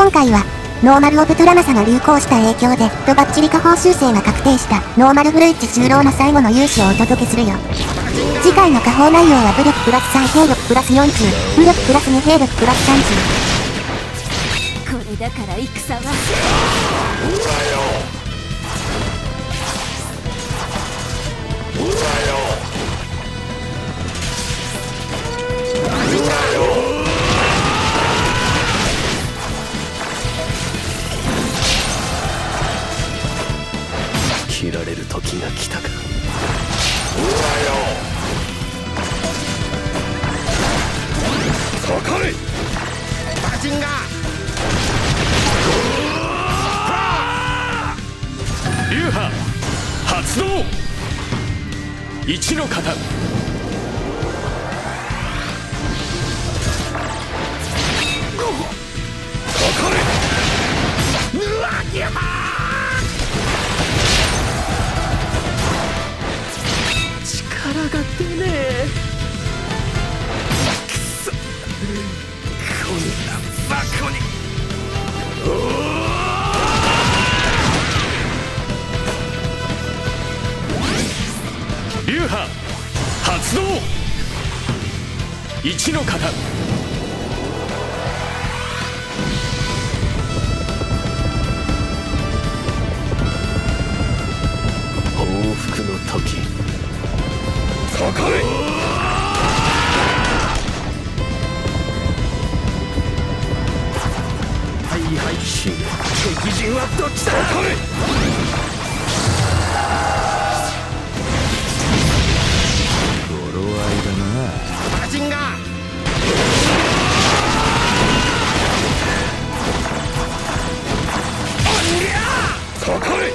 今回は、ノーマルオブトラマサが流行した影響で、バッチリ下方修正が確定したノーマルフルイッチ就労の最後の勇姿をお届けするよ。次回の下方内容は武力プラス3兵力プラス40、武力プラス2兵力プラス30。 これだから戦は。 切られる時が来たか。 かかれバチンガ流派発動。一の型。かかれぬわぎゃ力が出ねえ。くそこんなバカに。流派発動。一の型。報復の時。 かかれはいはい死ね。敵陣はどっちだ。かかれ頃合いだなバチンガかかれ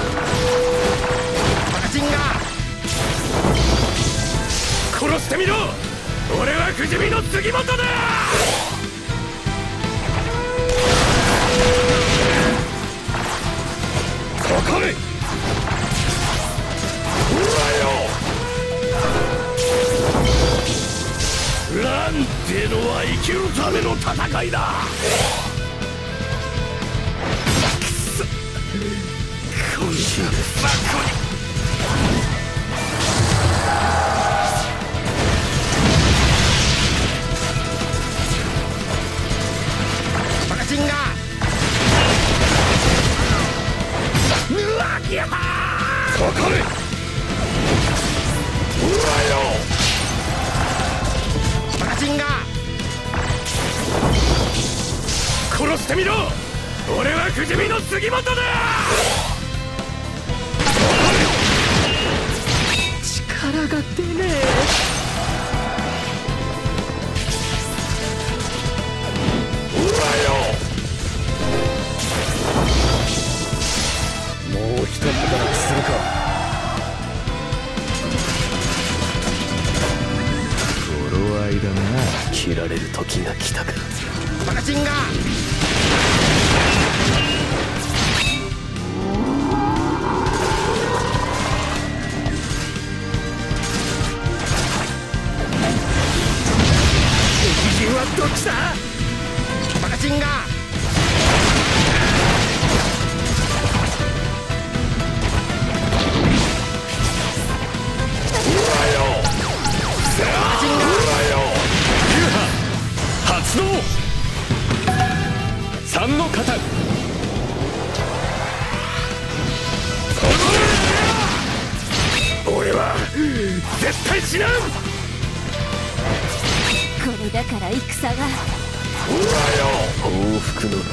バチンガ殺してみろ。俺は不死身の杉本だ。かかれなんてのは生きるための戦いだ。くそこんなバカに。バカチンガぬわぎゃかかれバカチンガ殺してみろ。俺は不死身の杉本だ。力が出ねえ。もう一働きするか。頃合いだな。 切られる時が来たか。 バカチンガ敵陣はどっちだ。バカチンガ発動。三の型。 俺は絶対死なん。 これだから戦は。 報復の時。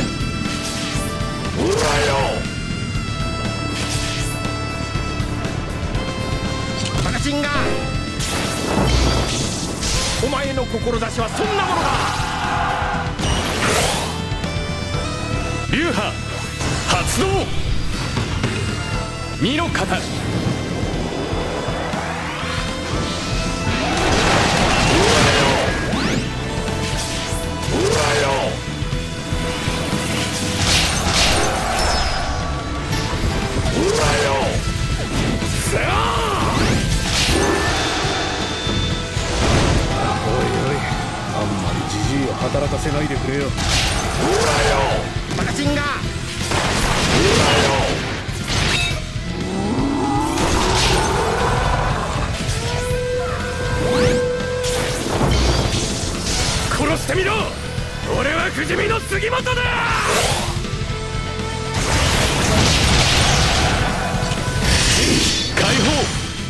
バカチンガお前の志はそんなものだ。 流派発動。二の型。 働かせないでくれよ。 バカチンガ殺してみろ。俺は不死身の杉本だ。解放。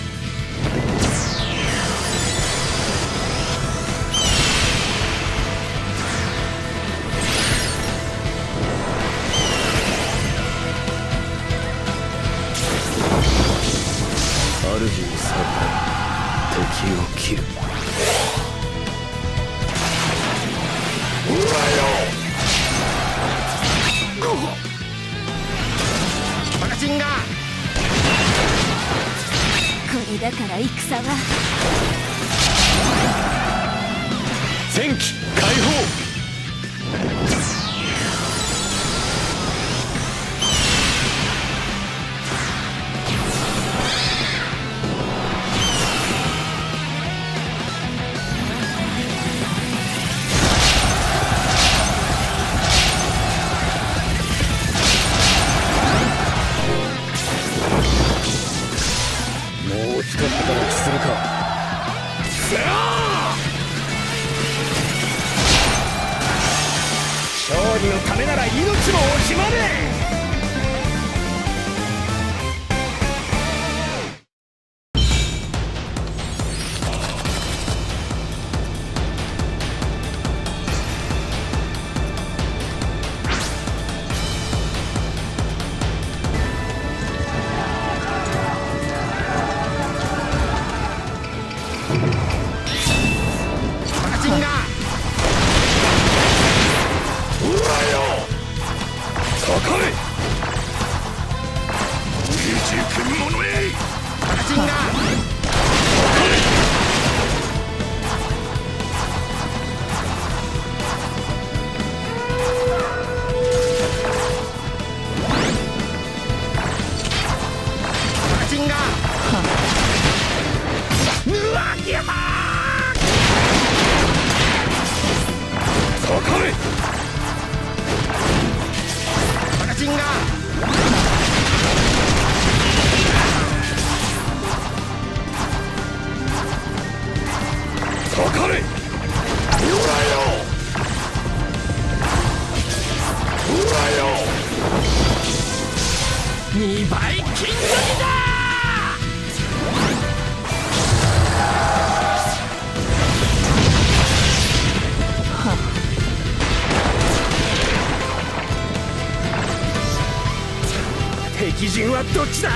主にされ敵を切る。 バカチンガこれだから戦は戦機解放。 もう一働きするか。勝利のためなら命も惜しまねえ。 2倍金時だ。 敵陣はどっちだ。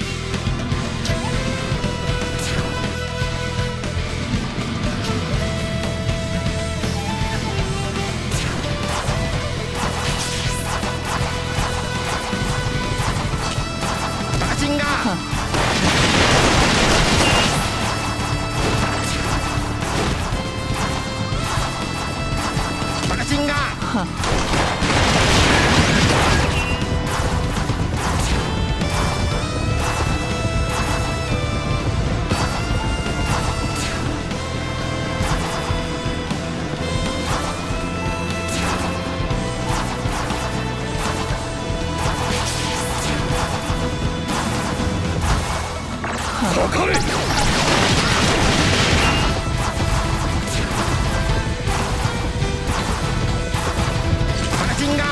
バカチンガバカチンガかかれ。バカチンガ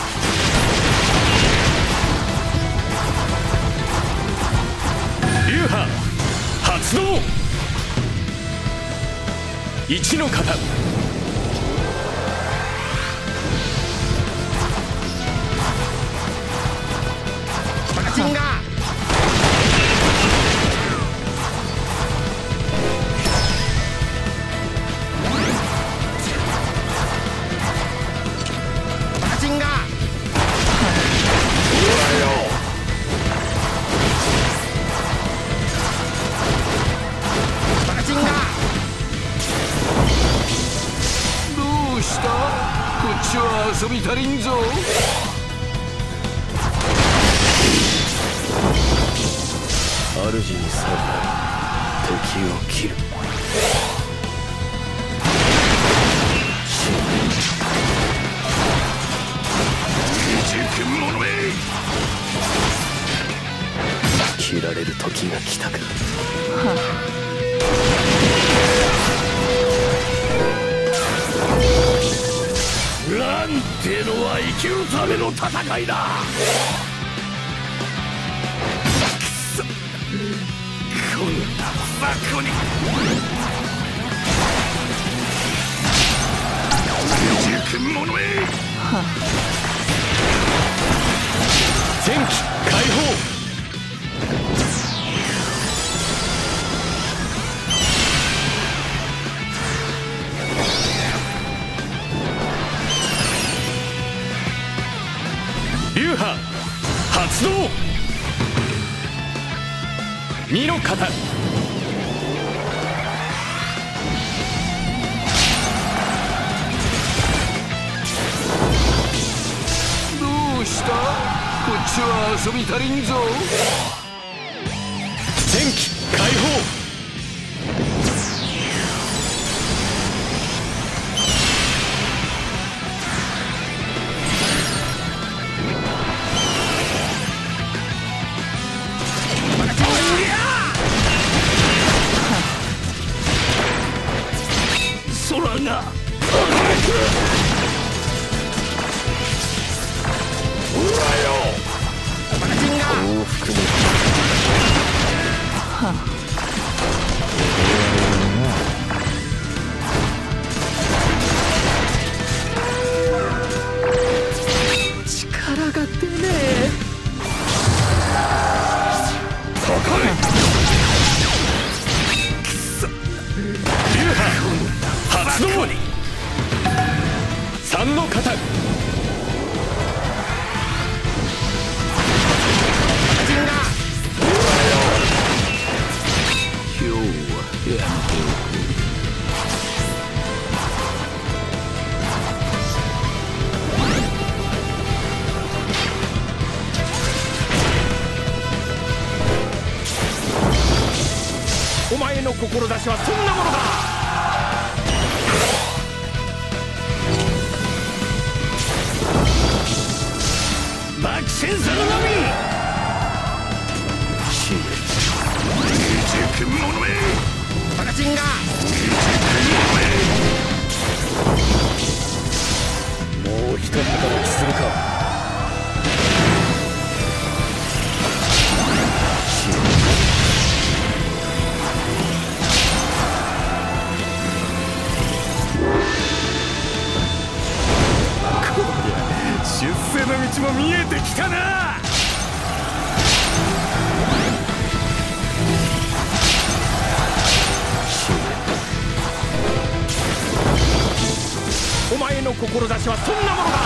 流派発動。一の型。 バカチンガ遊び足りんぞ。主にされ敵を切る。 知られる時が来たか。なんてのは生きるための戦いだ。くそ、こんな雑魚に。熟者め。 戦機解放。流派発動。2の型。 どうした？こっちは遊び足りんぞ。 戦機解放。 空が報復の力が出ねえ。かかれ。 流派発動。3の型。 今日はやっておく。 お前の志はそんなものだ。 爆戦さの波。熟者め。 バカチンガもう一働きするか。出世の道も見えてきたな。お前の志はそんなものだ。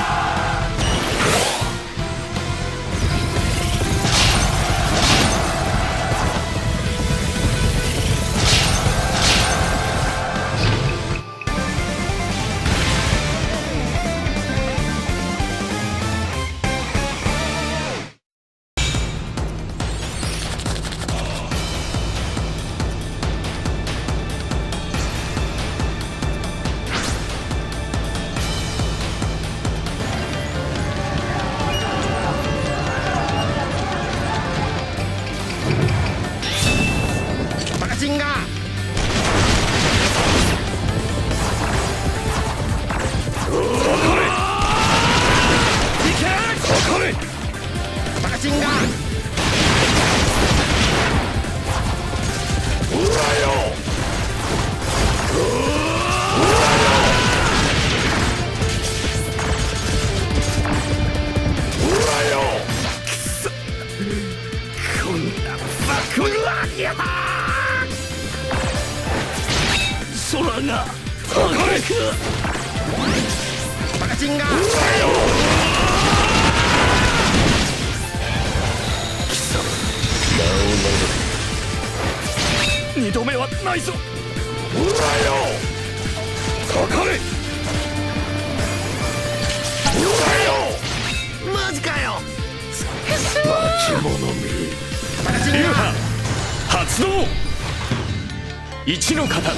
空がバカチンガ貴様、名を名乗れ。 二度目はないぞ。 ほらよ、かかれ。ほらよ、 マジかよ。 化け物め。 バカチン流派ガ発動。一の型。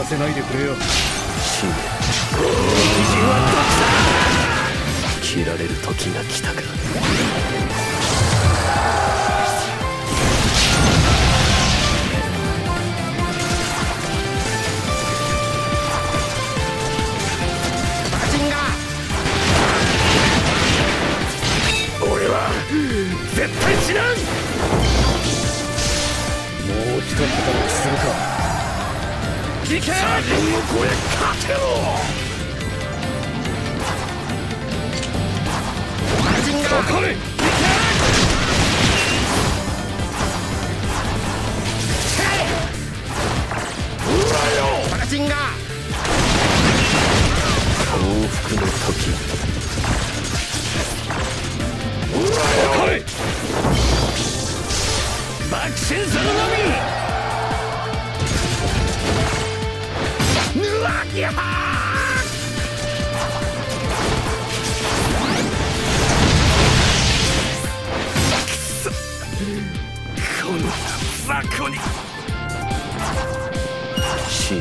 させないでくれよ。 死ね。 敵陣は切られる時が来たか。 バカチンガ俺は絶対死なん。もう一働きするか。 行け。 他人を超え勝てろ。 バカチンガかかれ。 バカチンガ幸福の時。 かかれ。爆心そののみ。ぬわきはくそ、この雑魚に。 死ね。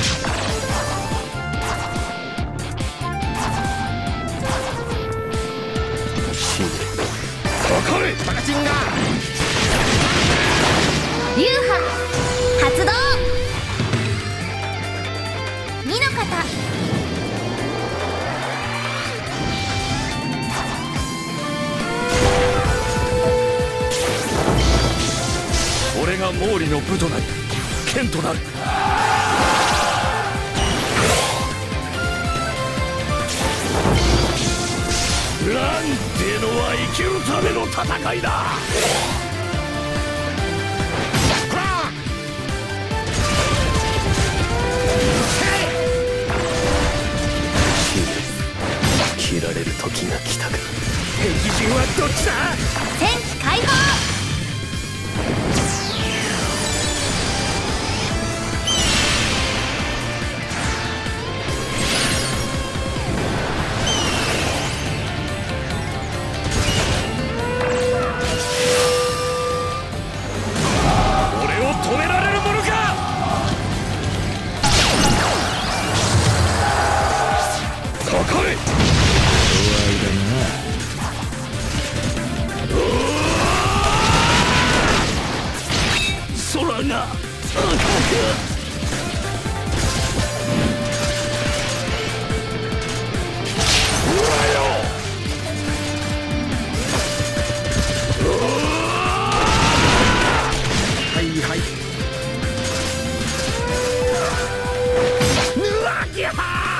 死ね。 かかれ。 バカチンガ流派発動。2の型。 俺が毛利の部となり剣となる。 なんてのは生きるための戦いだ。 ほら死ね。切られる時が来たか。 敵陣はどっちだ。 戦機解放。 俺を止められるものか。かかれ。空が赤く。 はいはいぬわきは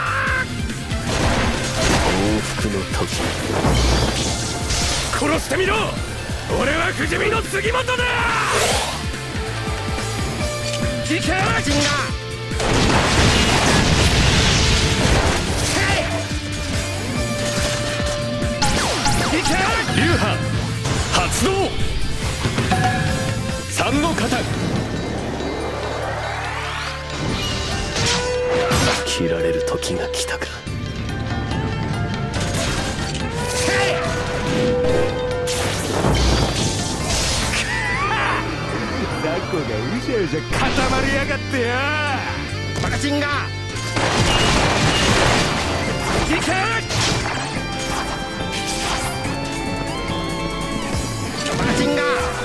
幸福の時。 殺してみろ。俺は不死身の杉本だ。行け。 バカチンガ行け。 流派発動。3の型。切られる時が来たか。 雑魚がうじゃうじゃ固まりやがってよ。 バカチンガ行け。 バカチンガ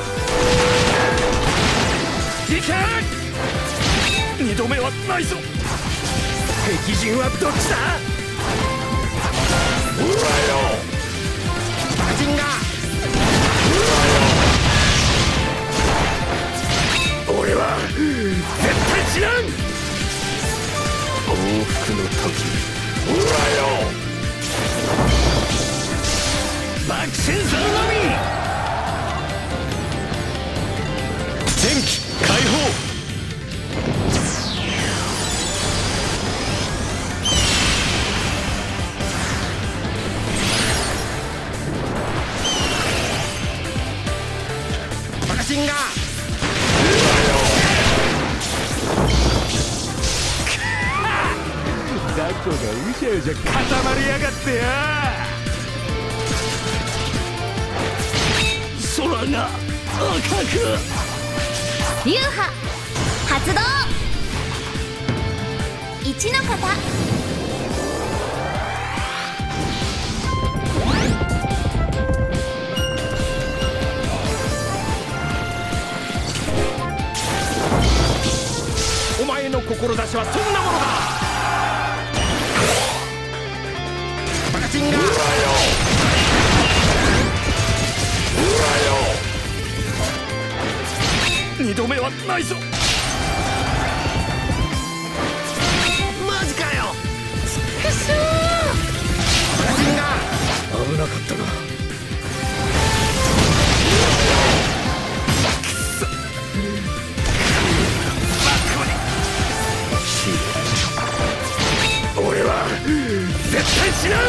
行け。二度目はないぞ。敵陣はどっちだ。ほらよ。 バカチンガ俺は絶対死なん。 幸福の時。 ほらよ。爆心そののみ。 前期解放。 バカチンガ雑魚がうじゃうじゃ固まりやがってよ。空が赤く。 流派発動。 1の型。 お前の志はそんなものだ。 バカチンガ二度目はないぞ。 マジかよ。 くそー。 バカチンガ危なかったな。俺は絶対死なん。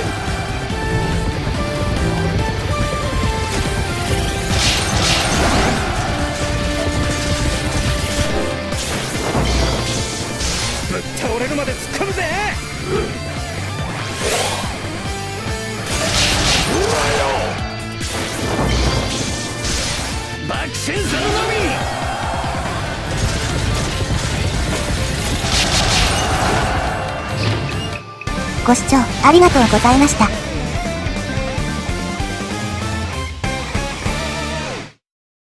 ぶっ倒れるまで突っ込むぜ。爆心さんのみ。 ご視聴ありがとうございました。